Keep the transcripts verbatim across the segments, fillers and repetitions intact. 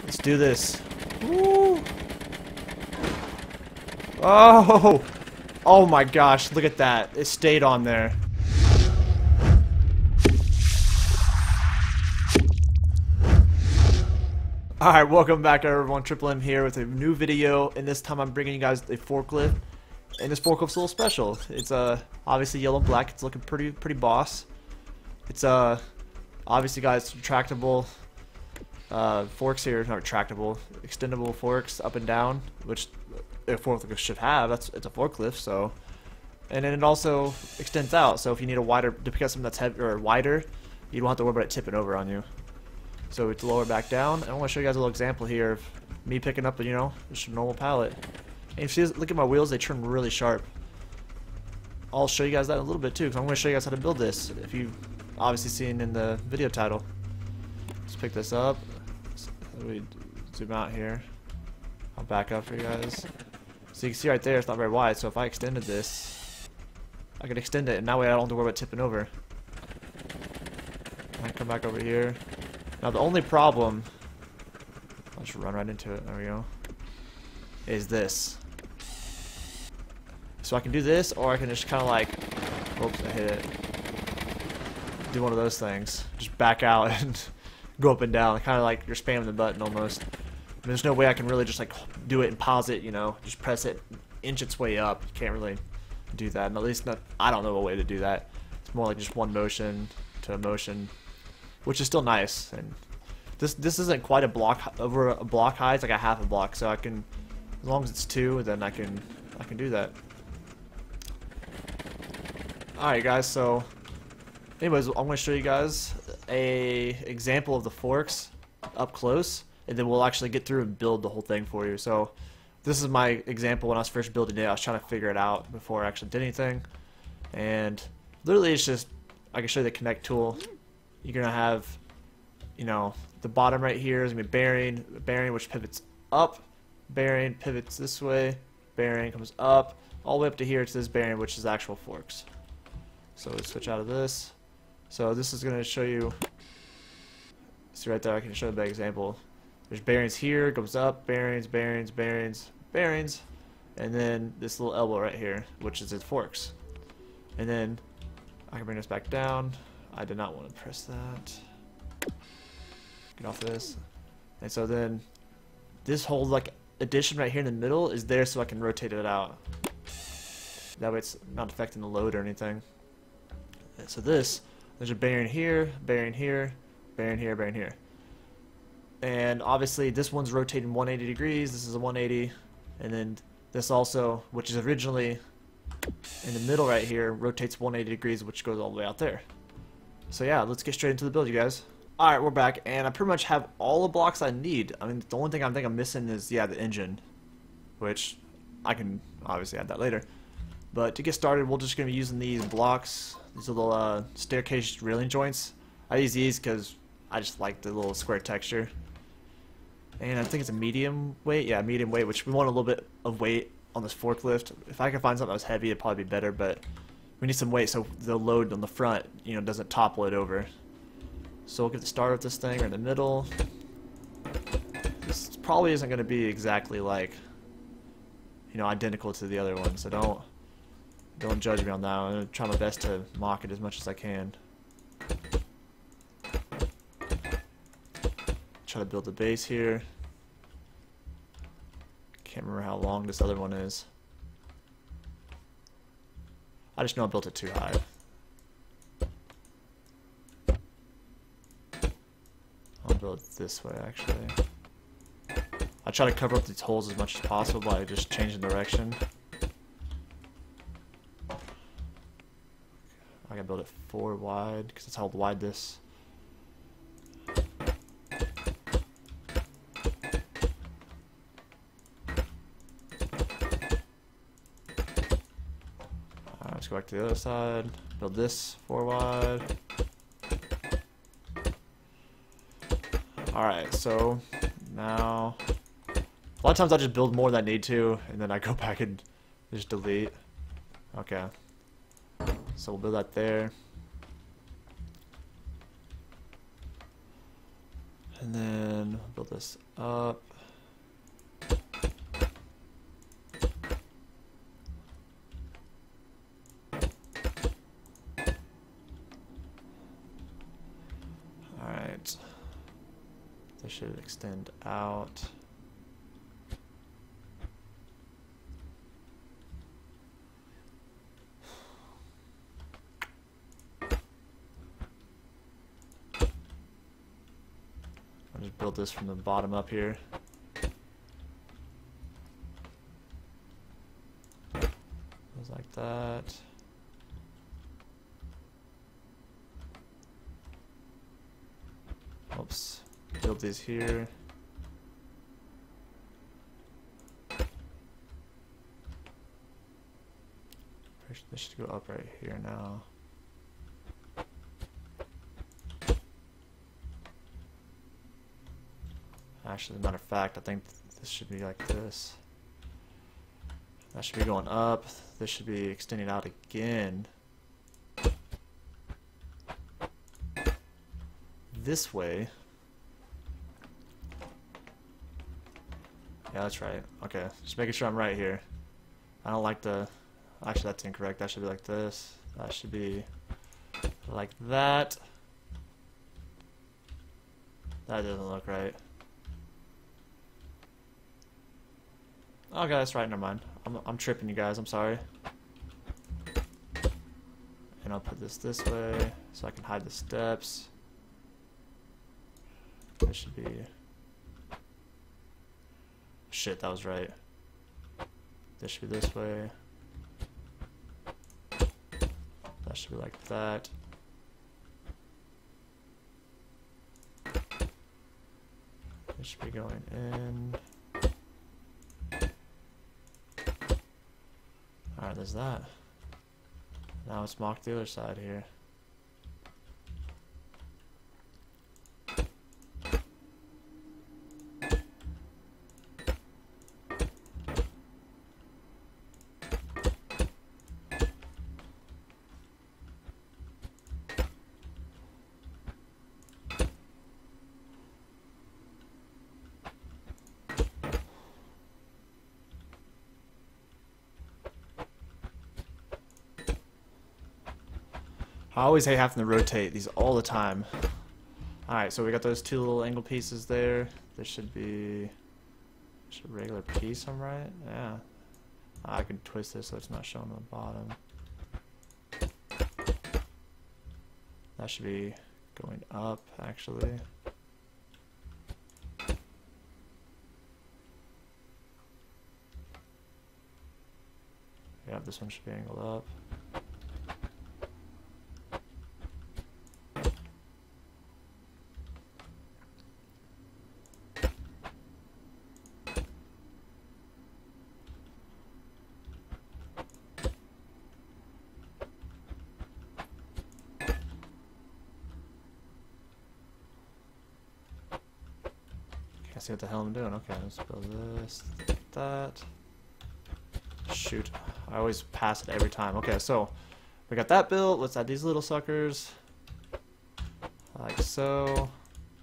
Let's do this. Woo! Oh! Oh my gosh, look at that. It stayed on there. Alright, welcome back everyone. tripleM here with a new video, and this time I'm bringing you guys a forklift. And this forklift's a little special. It's uh, obviously yellow and black. It's looking pretty pretty boss. It's uh, obviously guys, retractable uh, forks here. Not retractable, extendable forks up and down, which a forklift should have. That's it's a forklift, so. And then it also extends out, so if you need a wider, to pick up something that's heavy or wider, you don't have to worry about it tipping over on you. So it's lower back down, and I want to show you guys a little example here of me picking up, you know, just a normal pallet. And if you see, look at my wheels, they turn really sharp. I'll show you guys that in a little bit too, because I'm going to show you guys how to build this. If you've obviously seen in the video title. Let's pick this up. So we zoom out here. I'll back up for you guys. So you can see right there, it's not very wide. So if I extended this, I could extend it, and that way I don't have to worry about tipping over. I come back over here. Now the only problem, I'll just run right into it, there we go, is this. So I can do this, or I can just kind of like, oops, I hit it, do one of those things, just back out and go up and down, kind of like you're spamming the button almost. I mean, there's no way I can really just like do it and pause it, you know, just press it, inch its way up. You can't really do that, and at least not, I don't know a way to do that. It's more like just one motion to a motion, which is still nice. And this this isn't quite a block over a block high. It's like a half a block, so I can, as long as it's two, then I can I can do that. All right, guys. So, anyways, I'm going to show you guys a example of the forks up close, and then we'll actually get through and build the whole thing for you. So, this is my example when I was first building it. I was trying to figure it out before I actually did anything, and literally, it's just I can show you the connect tool. You're gonna have, you know, the bottom right here is gonna be bearing, bearing which pivots up, bearing pivots this way, bearing comes up, all the way up to here to this bearing, which is actual forks. So let's switch out of this. So this is gonna show you. See right there, I can show you the example. There's bearings here, goes up, bearings, bearings, bearings, bearings, and then this little elbow right here, which is its forks. And then I can bring this back down. I did not want to press that. Get off this. And so then this whole like addition right here in the middle is there so I can rotate it out. That way it's not affecting the load or anything. And so this, there's a bearing here, bearing here, bearing here, bearing here. And obviously this one's rotating one hundred eighty degrees, this is a one eighty, and then this also, which is originally in the middle right here, rotates one hundred eighty degrees, which goes all the way out there. So yeah, let's get straight into the build, you guys. Alright, we're back, and I pretty much have all the blocks I need. I mean, the only thing I think I'm missing is, yeah, the engine, which I can obviously add that later. But to get started, we're just going to be using these blocks, these little uh, staircase railing joints. I use these because I just like the little square texture. And I think it's a medium weight, yeah, medium weight, which we want a little bit of weight on this forklift. If I could find something that was heavy, it'd probably be better, but we need some weight so the load on the front, you know, doesn't topple it over. So we'll get the start of this thing right in the middle. This probably isn't going to be exactly like, you know, identical to the other one, so don't don't judge me on that. I'm going to try my best to mock it as much as I can. Try to build the base here. Can't remember how long this other one is. I just know I built it too high. I'll build it this way, actually. I try to cover up these holes as much as possible by just changing direction. I gotta build it four wide, because that's how wide this. Let's go back to the other side, build this four wide. Alright, so now a lot of times I just build more than I need to, and then I go back and just delete. Okay, so we'll build that there. And then build this up. Alright. This should extend out. I'll just build this from the bottom up here. Goes like that. Oops. Build these here. This should go up right here now. Actually, as a matter of fact, I think this should be like this. That should be going up. This should be extending out again. This way. Yeah, that's right. Okay, just making sure I'm right here. I don't like the... Actually, that's incorrect. That should be like this. That should be like that. That doesn't look right. Okay, that's right. Never mind. I'm, I'm tripping you guys. I'm sorry. And I'll put this this way so I can hide the steps. This should be... Shit, that was right. This should be this way. That should be like that. This should be going in. Alright, there's that. Now let's mock the other side here. I always hate having to rotate these all the time. Alright, so we got those two little angle pieces there. There should be just a regular piece, I'm right? Yeah. I can twist this so it's not showing on the bottom. That should be going up, actually. Yeah, this one should be angled up. I see what the hell I'm doing. Okay, let's build this, that. Shoot, I always pass it every time. Okay, so we got that built. Let's add these little suckers, like so.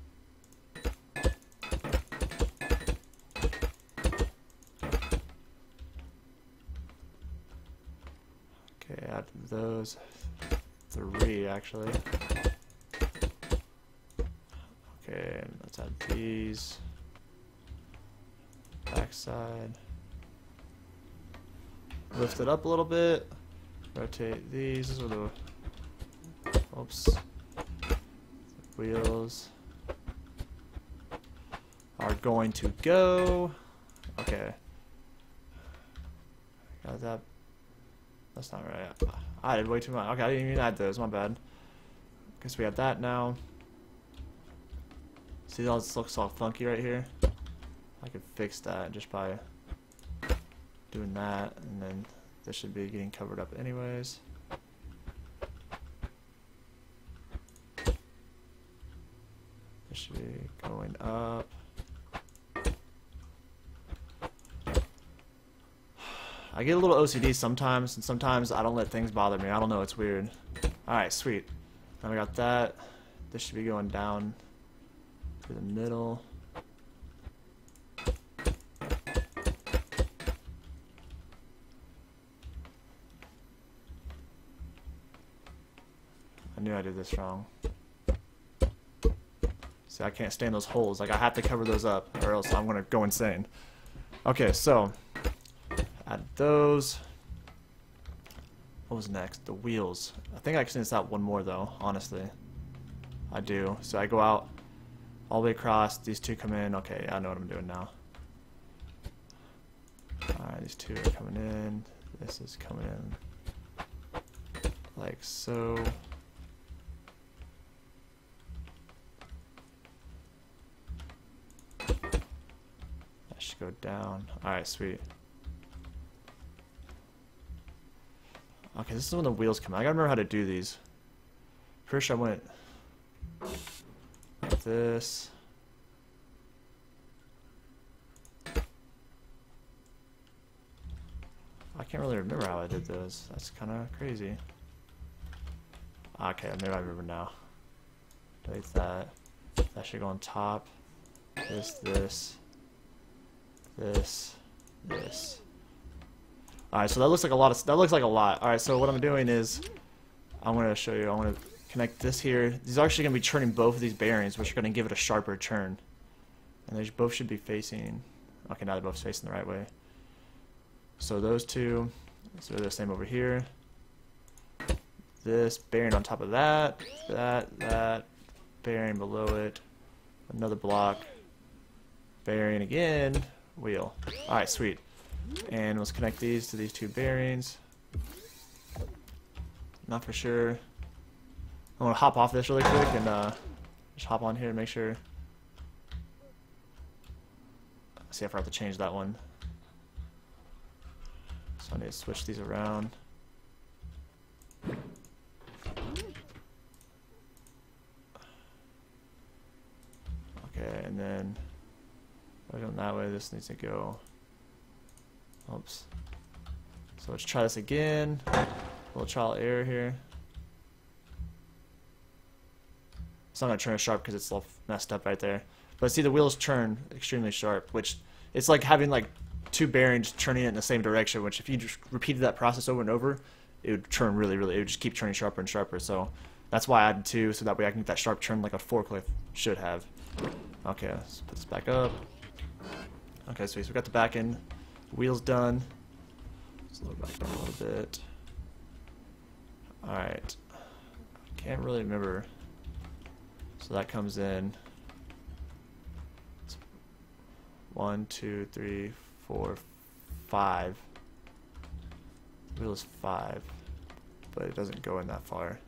Okay, add those three actually. Okay, let's add these. Backside. Lift it up a little bit. Rotate these. These are the oops. The wheels are going to go. Okay. Got that. That's not right. I did way too much. Okay, I didn't even add those. My bad. Guess we have that now. See how this looks all funky right here? I could fix that just by doing that, and then this should be getting covered up anyways. This should be going up. I get a little O C D sometimes, and sometimes I don't let things bother me. I don't know, it's weird. Alright, sweet. Now we got that. This should be going down through the middle. I knew I did this wrong. See, I can't stand those holes. Like, I have to cover those up, or else I'm gonna go insane. Okay, so add those. What was next? The wheels. I think I can send out one more though, honestly. I do. So I go out all the way across, these two come in. Okay, I know what I'm doing now. Alright, these two are coming in. This is coming in like so. That should go down. Alright, sweet. Okay, this is when the wheels come out. I gotta remember how to do these. First I went like this. I can't really remember how I did those. That's kind of crazy. Okay, maybe I remember now. Delete that. That should go on top. This, this, this, this. Alright, so that looks like a lot of, that looks like a lot. Alright, so what I'm doing is, I'm going to show you, I'm going to connect this here. These are actually going to be turning both of these bearings, which are going to give it a sharper turn. And they both should be facing, okay, now they're both facing the right way. So those two, so they're the same over here. This bearing on top of that, that, that, bearing below it, another block, bearing again, wheel. Alright, sweet. And let's connect these to these two bearings. Not for sure. I'm gonna hop off this really quick and uh, just hop on here and make sure. See if I have to change that one. So I need to switch these around. Okay, and then going that way, this needs to go. Oops. So let's try this again. A little trial error here. It's not going to turn sharp because it's all messed up right there. But see, the wheels turn extremely sharp, which it's like having like two bearings turning it in the same direction, which if you just repeated that process over and over, it would turn really, really, it would just keep turning sharper and sharper. So that's why I added two, so that way I can get that sharp turn like a forklift should have. Okay, let's put this back up. Okay, so we got the back end. Wheels done. Let's load back down a little bit. Alright. Can't really remember. So that comes in. It's one, two, three, four, five. Wheel is five. But it doesn't go in that far.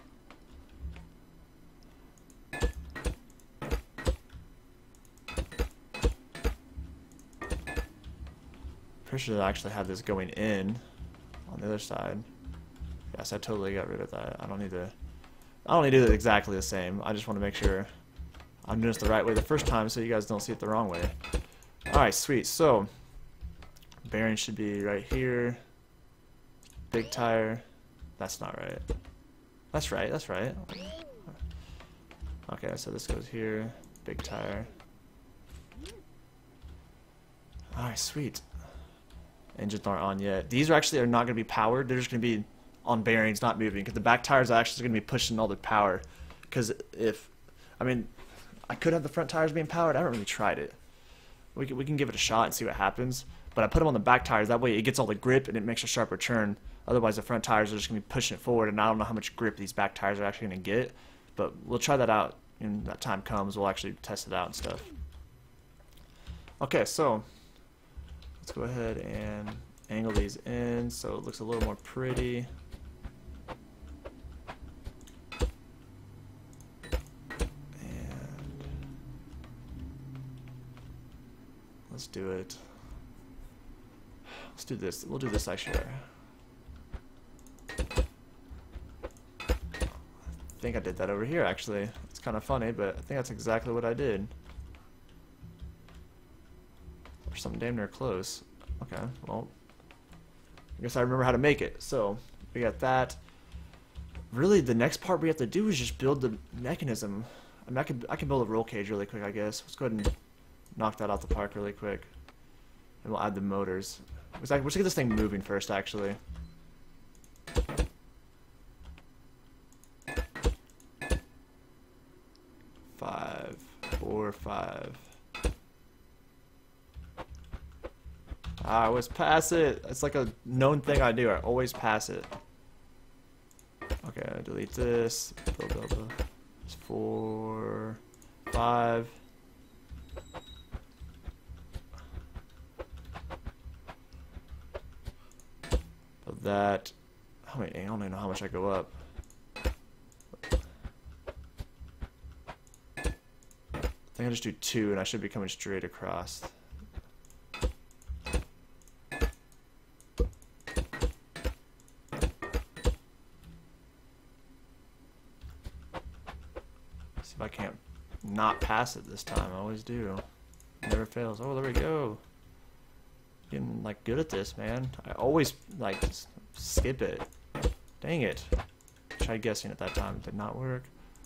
Pretty sure I actually have this going in on the other side. Yes, I totally got rid of that. I don't need to. I don't need to do it exactly the same. I just want to make sure I'm doing this the right way the first time, so you guys don't see it the wrong way. All right, sweet. So bearing should be right here. Big tire. That's not right. That's right. That's right. Okay, so this goes here. Big tire. All right, sweet. Engines aren't on yet. These are actually are not going to be powered. They're just going to be on bearings, not moving, because the back tires are actually going to be pushing all the power. Because if, I mean, I could have the front tires being powered. I haven't really tried it. We can, we can give it a shot and see what happens. But I put them on the back tires. That way it gets all the grip and it makes a sharper turn. Otherwise the front tires are just going to be pushing it forward, and I don't know how much grip these back tires are actually going to get. But we'll try that out when that time comes. We'll actually test it out and stuff. Okay, so let's go ahead and angle these in so it looks a little more pretty. And let's do it. Let's do this. We'll do this actually. I think I did that over here actually. It's kind of funny, but I think that's exactly what I did. Or something damn near close. Okay, well, I guess I remember how to make it. So we got that. Really, the next part we have to do is just build the mechanism. I mean, I could I can build a roll cage really quick, I guess. Let's go ahead and knock that out the park really quick, and we'll add the motors. Let's let's get this thing moving first, actually. Five, four, five. I always pass it. It's like a known thing I do. I always pass it. Okay, delete this. Build, build, build. It's four, five. Build that. Oh wait, I don't even know how much I go up. I think I just do two, and I should be coming straight across. See if I can't not pass it this time. I always do. Never fails. Oh, there we go. Getting like good at this, man. I always like just skip it. Dang it. Tried guessing at that time. It did not work.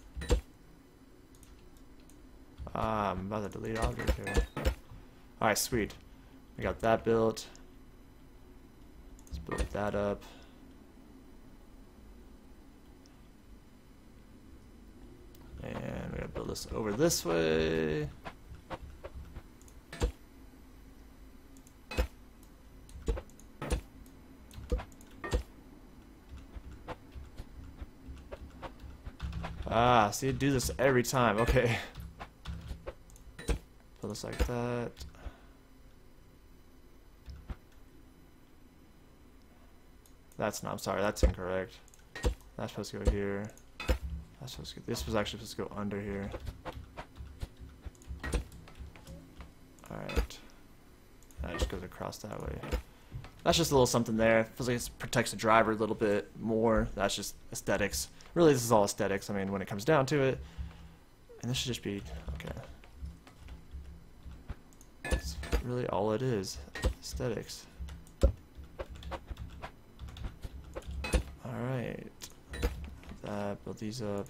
Ah, I'm about to delete object here. Alright, sweet. We got that built. Let's build that up. And we gotta build this over this way. Ah, see, do this every time. Okay. Put this like that. That's not, I'm sorry, that's incorrect. That's supposed to go here. That's supposed to go, this was actually supposed to go under here. Alright. That just goes across that way. That's just a little something there. Feels like it protects the driver a little bit more. That's just aesthetics. Really, this is all aesthetics. I mean, when it comes down to it. And this should just be, okay. That's really all it is. Aesthetics. Alright. That, build these up.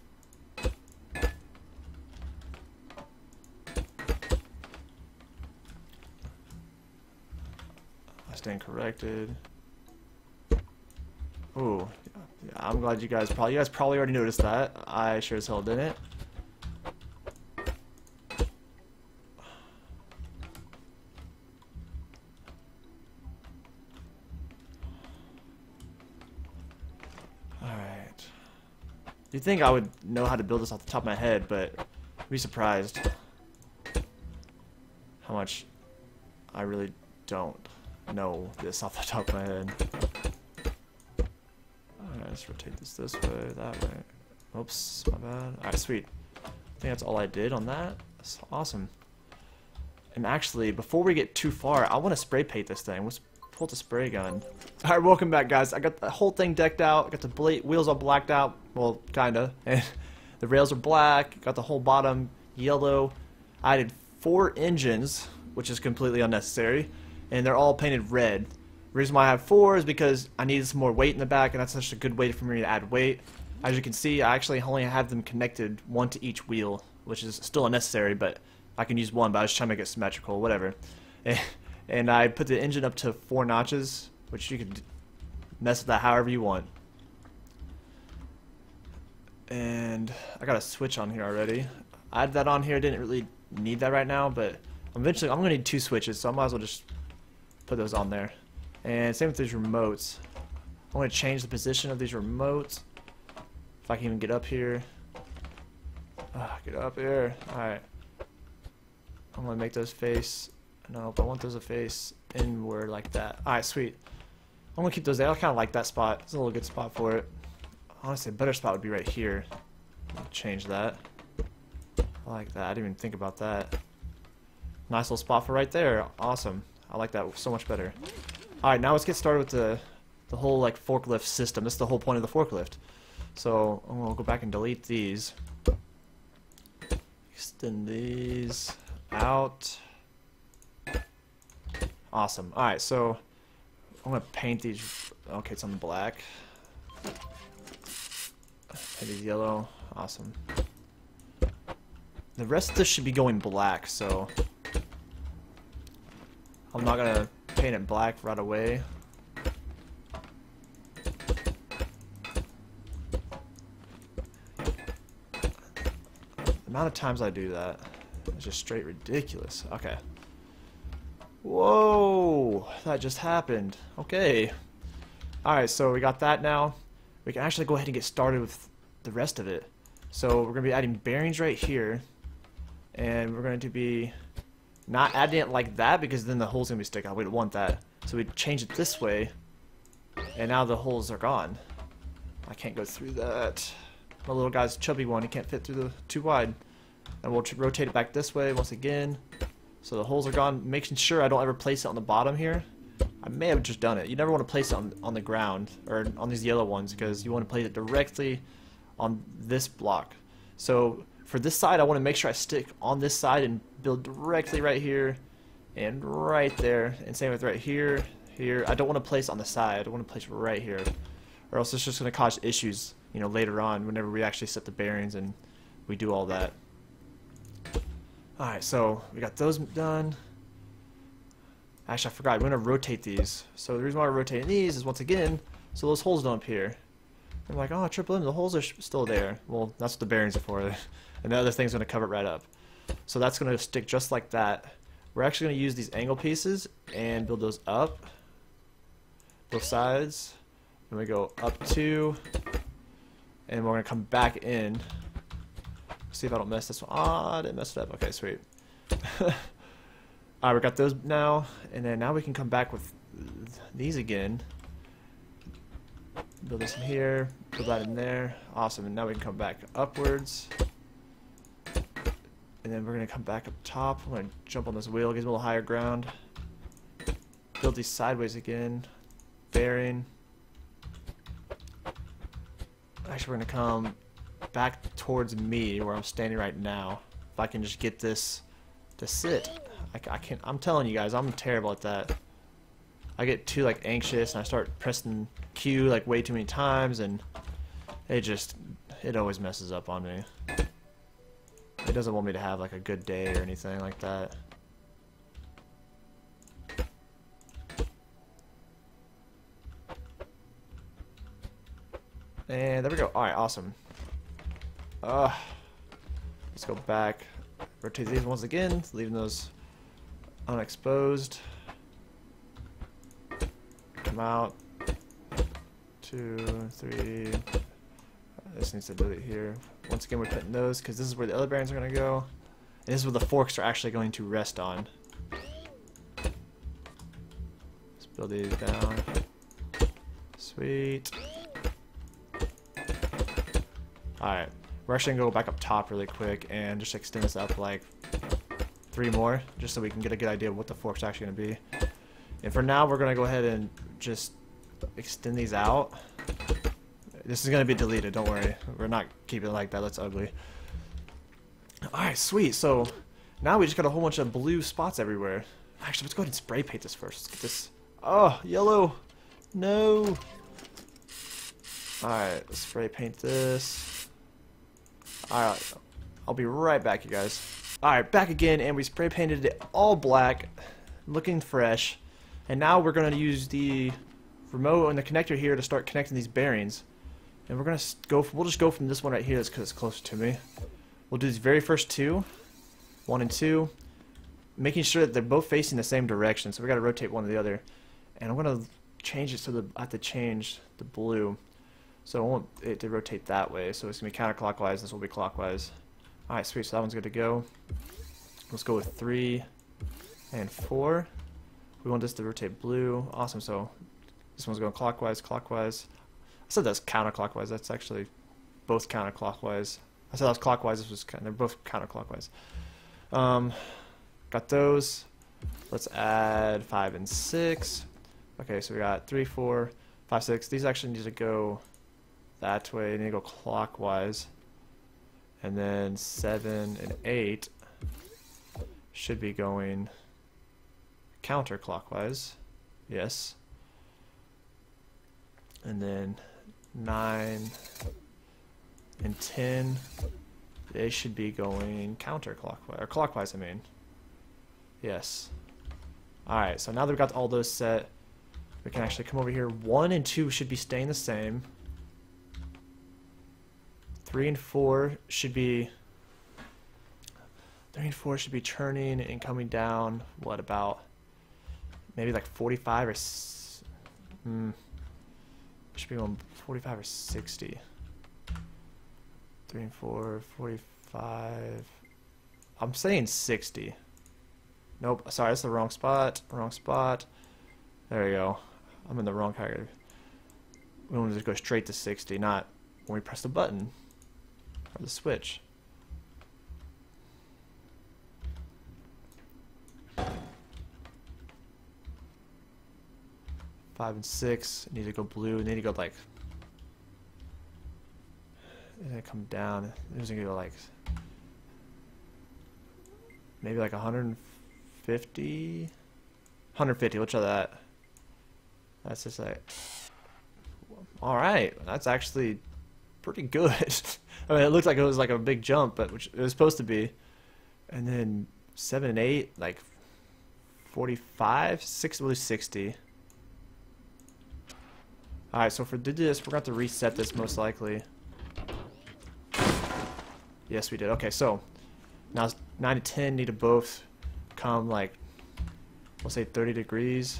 I stand corrected. Ooh. Yeah, I'm glad you guys probably you guys probably already noticed that. I sure as hell didn't. Alright. You'd think I would know how to build this off the top of my head, but I'd be surprised how much I really don't know this off the top of my head. Alright, let's rotate this this way, that way. Oops, my bad. Alright, sweet. I think that's all I did on that. That's awesome. And actually, before we get too far, I want to spray paint this thing. Let's pull the spray gun. Alright, welcome back, guys. I got the whole thing decked out. I got the blade, wheels all blacked out. Well, kinda. And the rails are black. Got the whole bottom yellow. I added four engines, which is completely unnecessary. And they're all painted red. The reason why I have four is because I needed some more weight in the back, and that's such a good way for me to add weight. As you can see, I actually only have them connected one to each wheel, which is still unnecessary, but I can use one, but I was trying to make it symmetrical, whatever. And, and I put the engine up to four notches, which you can mess with that however you want. And I got a switch on here already. I added that on here, didn't really need that right now, but eventually I'm going to need two switches, so I might as well just put those on there. And same with these remotes. I'm going to change the position of these remotes. If I can even get up here. Ah, get up here. Alright. I'm going to make those face. Nope, I want those to face inward like that. Alright, sweet. I'm going to keep those there. I kind of like that spot. It's a little good spot for it. Honestly, a better spot would be right here. Change that. I like that. I didn't even think about that. Nice little spot for right there. Awesome. I like that so much better. Alright, now let's get started with the, the whole like forklift system. This is the whole point of the forklift. So I'm gonna go back and delete these. Extend these out. Awesome. Alright, so I'm gonna paint these. Okay, it's on the black. Paint these yellow. Awesome. the rest of this should be going black, so I'm not gonna paint it black right away. The amount of times I do that is just straight ridiculous. Okay. Whoa, that just happened. Okay. Alright, so we got that now. We can actually go ahead and get started with the rest of it. So we're going to be adding bearings right here. And we're going to be not adding it like that because then the hole's going to be sticking out. We don't want that. So we change it this way. And now the holes are gone. I can't go through that. My little guy's a chubby one. He can't fit through the too wide. And we'll rotate it back this way once again. So the holes are gone. Making sure I don't ever place it on the bottom here. I may have just done it. You never want to place it on, on the ground or on these yellow ones because you want to place it directly on this block. So for this side, I want to make sure I stick on this side and build directly right here and right there. And same with right here, here. I don't want to place on the side. I want to place right here, or else it's just going to cause issues, you know, later on whenever we actually set the bearings and we do all that. All right, so we got those done. Actually, I forgot. We're going to rotate these. So the reason why we're rotating these is, once again, so those holes don't appear. I'm like, oh, triple M, the holes are still there. Well, that's what the bearings are for. And the other thing's going to cover it right up. So that's going to stick just like that. We're actually going to use these angle pieces and build those up. Both sides. And we go up two. And we're going to come back in. See if I don't mess this one. Ah, oh, I didn't mess it up. Okay, sweet. Alright, we got those now, and then now we can come back with these again. Build this in here, build that in there. Awesome, and now we can come back upwards. And then we're going to come back up top. I'm going to jump on this wheel, gives me a little higher ground. Build these sideways again. Bearing. Actually, we're going to come back towards me, where I'm standing right now. If I can just get this to sit. I, I can't. I'm telling you guys, I'm terrible at that. I get too like anxious and I start pressing Q like way too many times, and it just it always messes up on me. It doesn't want me to have like a good day or anything like that. And there we go. All right, awesome. Uh, let's go back. Rotate these once again, leaving those unexposed. Come out. Two, three. This needs to delete here. Once again, we're putting those because this is where the other bearings are going to go. And this is where the forks are actually going to rest on. Let's build these down. Sweet. Alright. We're actually going to go back up top really quick and just extend this up like three more, just so we can get a good idea of what the fork's actually going to be. And for now, we're going to go ahead and just extend these out. This is going to be deleted, don't worry. We're not keeping it like that, that's ugly. Alright, sweet. So now we just got a whole bunch of blue spots everywhere. Actually, let's go ahead and spray paint this first. Let's get this. Oh, yellow. No. Alright, let's spray paint this. Alright, I'll be right back, you guys. Alright, back again, and we spray painted it all black, looking fresh. And now we're going to use the remote and the connector here to start connecting these bearings. And we're going to go, we'll just go from this one right here because it's closer to me. We'll do these very first two, one and two, making sure that they're both facing the same direction. So we got to rotate one or the other. And I'm going to change it so that I have to change the blue. So I want it to rotate that way. So it's going to be counterclockwise. This will be clockwise. Alright, sweet. So that one's good to go. Let's go with three and four. We want this to rotate blue. Awesome. So this one's going clockwise, clockwise. I said that's counterclockwise. That's actually both counterclockwise. I said that was clockwise. This was they're both counterclockwise. Um, got those. Let's add five and six. Okay, so we got three, four, five, six. These actually need to go that way. They need to go clockwise. And then seven and eight should be going counterclockwise. Yes. And then nine and ten they should be going counterclockwise, or clockwise, I mean. Yes. Alright, so now that we've got all those set, we can actually come over here. One and two should be staying the same. Three and four should be... Three and four should be turning and coming down. What about... Maybe like forty-five or... Hmm. Should be going forty-five or sixty. Three and four, forty-five. I'm saying sixty. Nope, sorry, that's the wrong spot. Wrong spot. There we go. I'm in the wrong category. We want to just go straight to sixty, not when we press the button or the switch. Five and six need to go blue. Need to go like. Need to come down. It's gonna go like maybe like one hundred fifty. one hundred fifty. We'll try that. That's just like. All right, that's actually pretty good. I mean, it looked like it was like a big jump, but which it was supposed to be. And then seven and eight, like forty-five, six, we'll do sixty. Alright, so if we did this, we're going to have to reset this most likely. Yes, we did. Okay, so now nine and ten need to both come like, we'll say thirty degrees.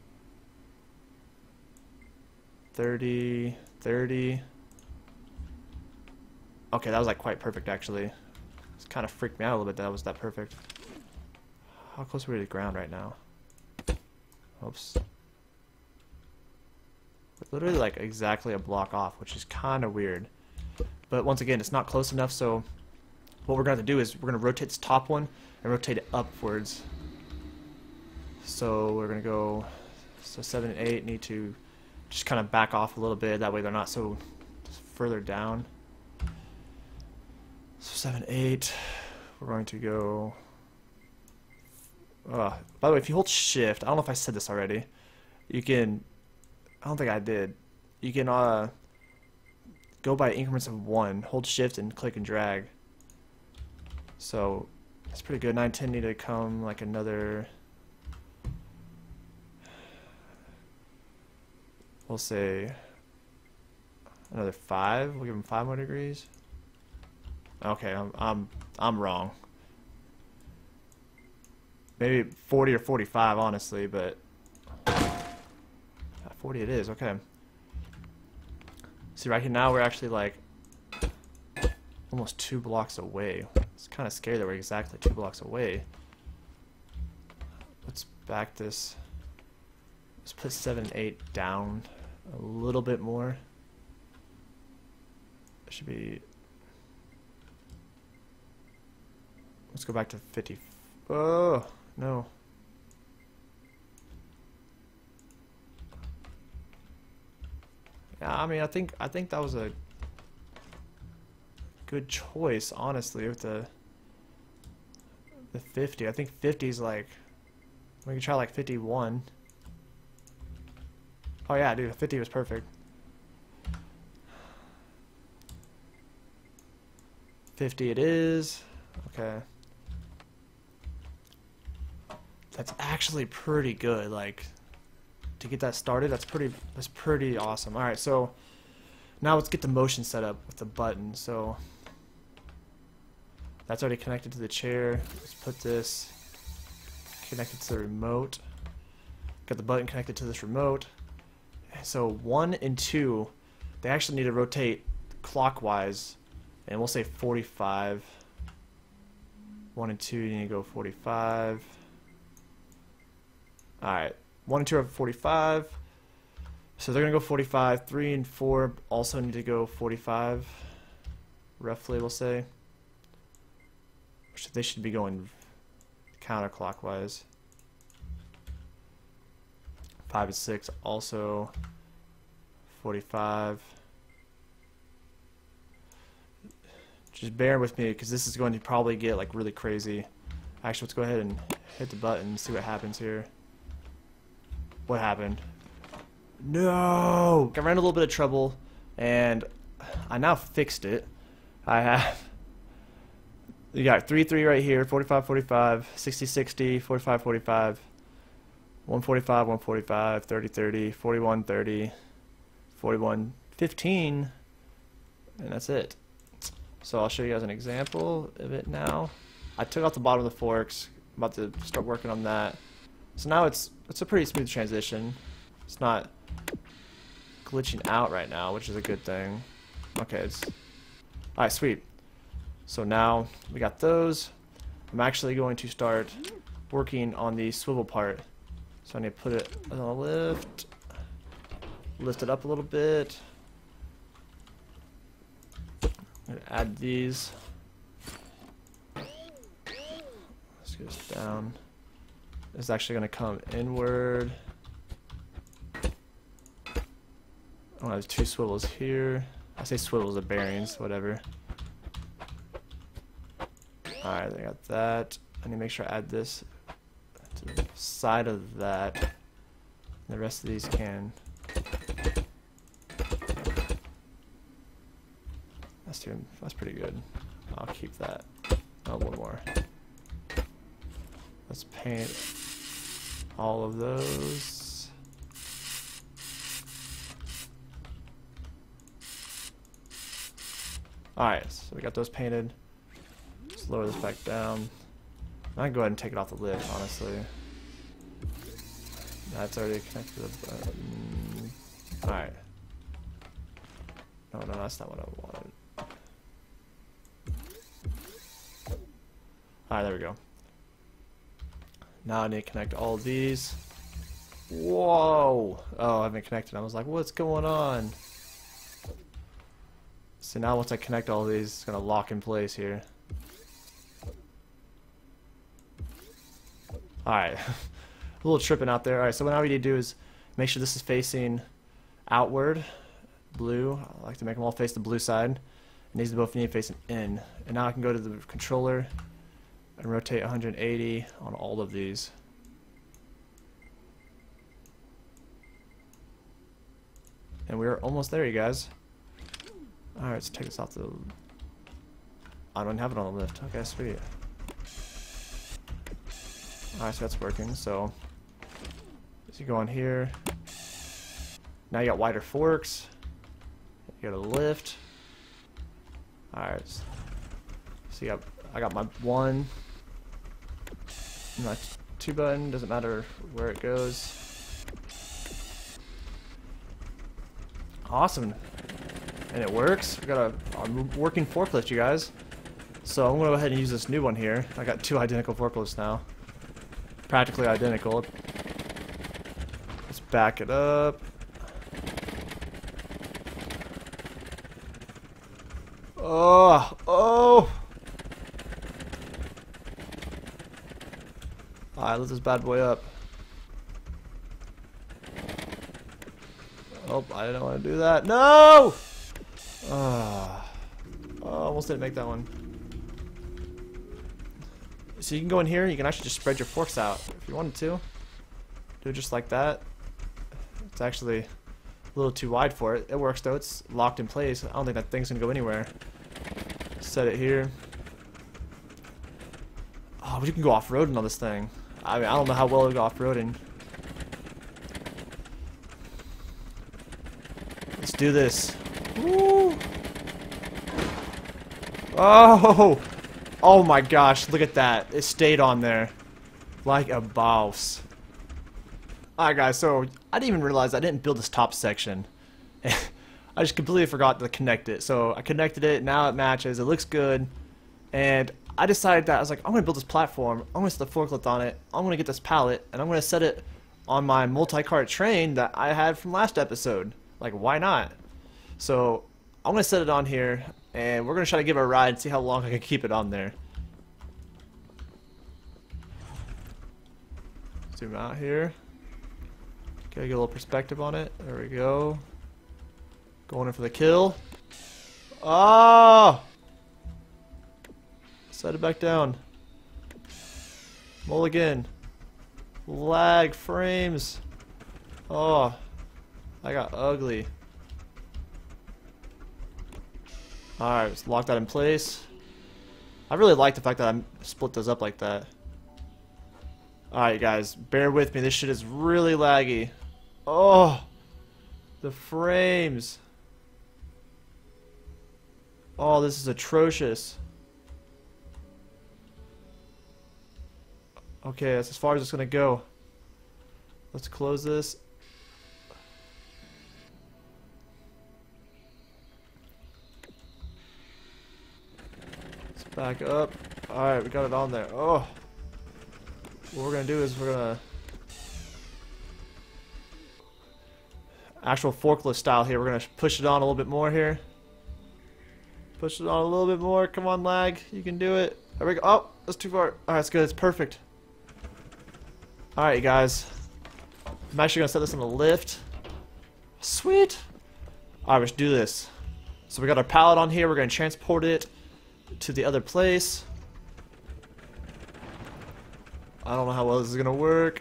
thirty, thirty. Okay, that was like quite perfect actually. It's kind of freaked me out a little bit that that was that perfect. How close are we to the ground right now? Oops. Literally like exactly a block off, which is kind of weird. But once again, it's not close enough, so what we're going to do is we're going to rotate this top one and rotate it upwards. So we're going to go, so seven and eight need to just kind of back off a little bit, that way they're not so further down. So seven, eight, we're going to go, uh, by the way, if you hold shift, I don't know if I said this already, you can, I don't think I did. You can uh, go by increments of one. Hold shift and click and drag. So that's pretty good. nine, ten need to come like another. We'll say another five. We'll give them five more degrees. Okay, I'm I'm I'm wrong. Maybe forty or forty-five, honestly, but. forty it is, okay. See, right here now we're actually like almost two blocks away. It's kind of scary that we're exactly two blocks away. Let's back this. Let's put seven, eight down a little bit more. It should be. Let's go back to fifty. Oh, no. Yeah, I mean, I think I think that was a good choice, honestly, with the the fifty. I think fifty is like we can try like fifty-one. Oh yeah, dude, fifty was perfect. fifty it is. Okay. That's actually pretty good. Like, to get that started, that's pretty that's pretty awesome. Alright, so now let's get the motion set up with the button. So that's already connected to the chair. Let's put this connected to the remote. Got the button connected to this remote. So one and two, they actually need to rotate clockwise, and we'll say forty-five. One and two, you need to go forty-five. Alright, one and two are forty-five. So they're going to go forty-five. three and four also need to go forty-five. Roughly, we'll say. They should be going counterclockwise. five and six also forty-five. Just bear with me because this is going to probably get like really crazy. Actually, let's go ahead and hit the button and see what happens here. What happened? No! I ran a little bit of trouble and I now fixed it. I have You got three three right here, forty-five forty-five, sixty sixty, forty-five forty-five, one forty-five one forty-five, thirty thirty, forty-one thirty, forty-one fifteen, and that's it. So I'll show you guys an example of it now. I took out the bottom of the forks. I'm about to start working on that. So now it's it's a pretty smooth transition. It's not glitching out right now, which is a good thing. Okay, it's alright, sweet. So now we got those. I'm actually going to start working on the swivel part. So I need to put it on a lift, lift it up a little bit. I'm gonna add these. Let's get this down. It's actually going to come inward. Oh, there's two swivels here. I say swivels are bearings, whatever. Alright, I got that. I need to make sure I add this to the side of that. The rest of these can. That's too, that's pretty good. I'll keep that. Oh, one more. Let's paint all of those. Alright, so we got those painted. Let's lower this back down. I can go ahead and take it off the lift, honestly. That's already connected to the button. Alright. No, no, that's not what I wanted. Alright, there we go. Now I need to connect all of these. Whoa! Oh, I haven't connected. I was like, what's going on? So now once I connect all of these, it's going to lock in place here. Alright. A little tripping out there. Alright, so what now we need to do is make sure this is facing outward. Blue. I like to make them all face the blue side. And these both need facing in. And now I can go to the controller and rotate one hundred eighty on all of these. And we're almost there, you guys. Alright, let's take this off the... I don't have it on the lift. Okay, sweet. Alright, so that's working. So, as you go on here, now you got wider forks. You got a lift. Alright, so you got, I got my one. My two button, doesn't matter where it goes. Awesome. And it works. We got a, a working forklift, you guys. So I'm going to go ahead and use this new one here. I got two identical forklifts now. Practically identical. Let's back it up. Oh, oh! Alright, lift this bad boy up. Oh, I didn't want to do that. No! Oh, oh, almost didn't make that one. So you can go in here, you can actually just spread your forks out if you wanted to. Do it just like that. It's actually a little too wide for it. It works though, it's locked in place. I don't think that thing's gonna go anywhere. Set it here. Oh, but you can go off-roading on this thing. I mean, I don't know how well it'll go off-roading. Let's do this. Woo! Oh! Oh my gosh, look at that. It stayed on there. Like a boss. Alright guys, so I didn't even realize I didn't build this top section. I just completely forgot to connect it. So I connected it, now it matches, it looks good. And I decided that I was like, I'm going to build this platform, I'm going to set the forklift on it, I'm going to get this pallet, and I'm going to set it on my multi-cart train that I had from last episode. Like, why not? So I'm going to set it on here, and we're going to try to give it a ride and see how long I can keep it on there. Zoom out here. Okay, get a little perspective on it. There we go. Going in for the kill. Oh! Set it back down. Mulligan. Lag frames. Oh, I got ugly. Alright, let's lock that in place. I really like the fact that I split those up like that. Alright guys, bear with me. This shit is really laggy. Oh, the frames. Oh, this is atrocious. Okay, that's as far as it's gonna go. Let's close this. Let's back up. Alright, we got it on there. Oh. What we're gonna do is we're gonna actual forklift style here. We're gonna push it on a little bit more here. Push it on a little bit more. Come on, lag. You can do it. There we go. Oh, that's too far. Alright, that's good. It's perfect. Alright, you guys. I'm actually gonna set this on a lift. Sweet. Alright, let's do this. So we got our pallet on here. We're gonna transport it to the other place. I don't know how well this is gonna work.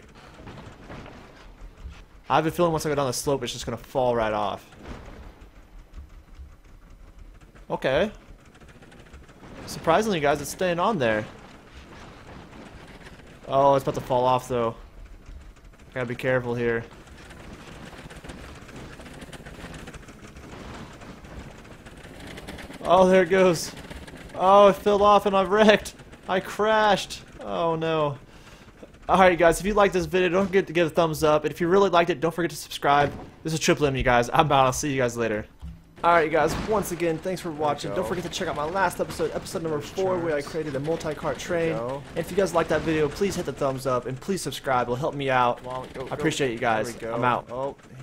I have a feeling once I go down the slope, it's just gonna fall right off. Okay. Surprisingly, guys, it's staying on there. Oh, it's about to fall off, though. Gotta be careful here. Oh, there it goes. Oh, it fell off and I've wrecked. I crashed. Oh, no. Alright guys, if you liked this video, don't forget to give it a thumbs up. And if you really liked it, don't forget to subscribe. This is tripleM, you guys. I'm out. I'll see you guys later. Alright you guys, once again, thanks for watching. Don't forget to check out my last episode, episode number four, where I created a multi-cart train. And if you guys like that video, please hit the thumbs up and please subscribe. It'll help me out. I appreciate you guys. I'm out. Oh.